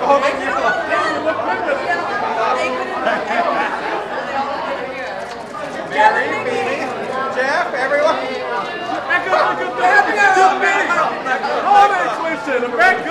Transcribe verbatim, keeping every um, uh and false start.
Carey, Phoebe, Jeff, everyone. Back up, back up, back up, back up. All that twisted, back up.